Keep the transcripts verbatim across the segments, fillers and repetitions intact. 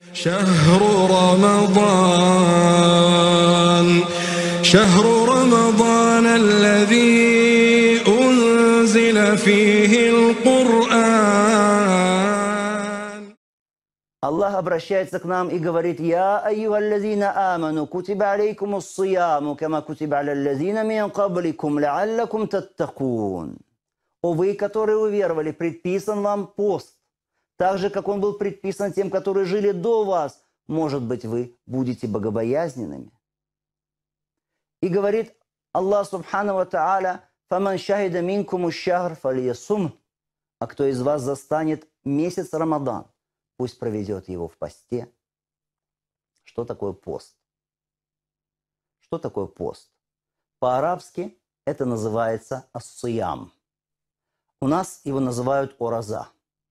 شهر رمضان شهر رمضان الذي أنزل فيه القرآن. Аллах обращается к нам и говорит: «Я айюхаллазина аману, кутиба алейкумус сияму, кама кутиба аляллазина мин кабликум, лааллакум таттакун». О вы, которые уверовали, предписан вам пост, так же, как он был предписан тем, которые жили до вас. Может быть, вы будете богобоязненными. И говорит Аллах субхану ва тааля: «Фаман шахида минкуму шахр фалиясум». А кто из вас застанет месяц Рамадан, пусть проведет его в посте. Что такое пост? Что такое пост? По-арабски это называется ас-сиям. У нас его называют ораза.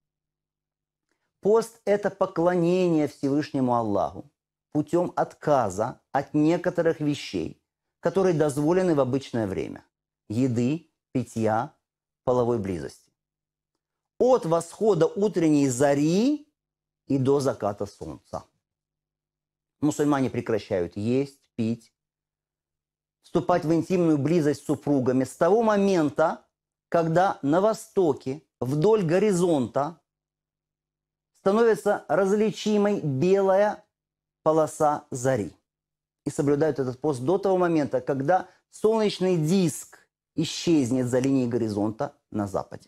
Пост – это поклонение Всевышнему Аллаху путем отказа от некоторых вещей, которые дозволены в обычное время – еды, питья, половой близости. От восхода утренней зари и до заката солнца. Мусульмане прекращают есть, пить, вступать в интимную близость с супругами с того момента, когда на востоке, вдоль горизонта, становится различимой белая полоса зари. И соблюдают этот пост до того момента, когда солнечный диск исчезнет за линией горизонта на западе.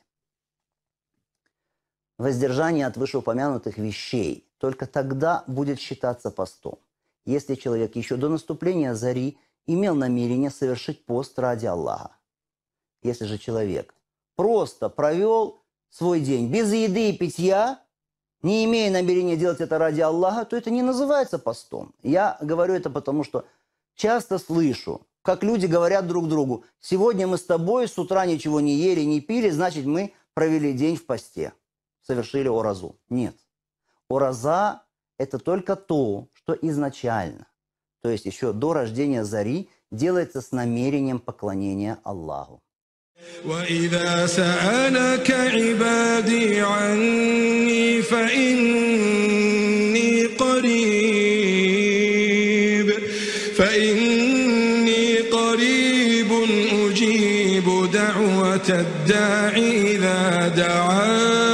Воздержание от вышеупомянутых вещей только тогда будет считаться постом, если человек еще до наступления зари имел намерение совершить пост ради Аллаха. Если же человек просто провел свой день без еды и питья, не имея намерения делать это ради Аллаха, то это не называется постом. Я говорю это потому, что часто слышу, как люди говорят друг другу: «Сегодня мы с тобой с утра ничего не ели, не пили, значит, мы провели день в посте, совершили оразу». Нет. Ораза – это только то, что изначально, то есть еще до рождения зари, делается с намерением поклонения Аллаху. وإذا سألك عبادي عني فإني قريب فإني قريب أجيب دعوة الداع إذا دعان